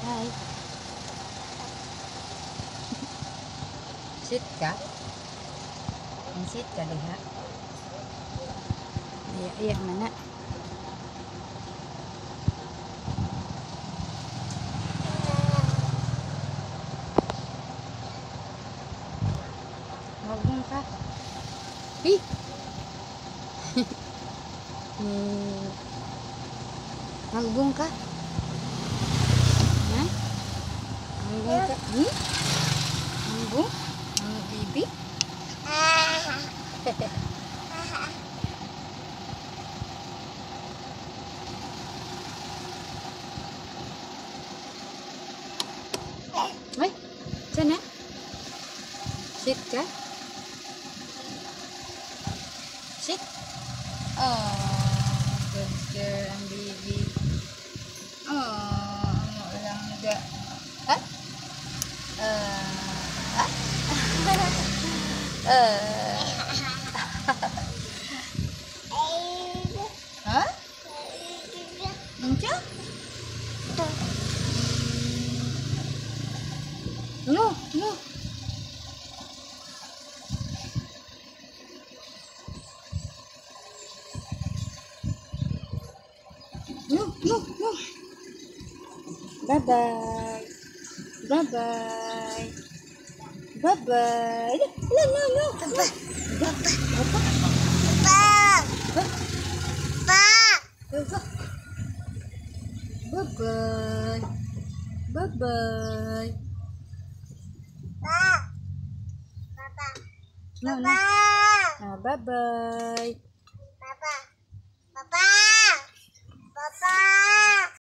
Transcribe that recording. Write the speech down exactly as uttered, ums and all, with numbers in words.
Hai. Sit kah? Yang sit kah lihat? Iya, iya mana? Ngomong kah? Ih. Hmm. Ngomong kah? Hah? Ngomong kah? Hmm? Ngomong? Ngomong bibi? Ay, sana. Sit kah? Sit. Oh, good girl ang baby. Oh, ano lang nga. Ha? Uh, ha? uh. Ha? Nandiyan? No, no. No, no, no. Bye-bye. Bye-bye. Bye-bye. No, no, no. Papa. Papa. Papa. Papa. Bye-bye. Bye-bye. No, no. Ah, bye-bye. Papa. Papa. Papa.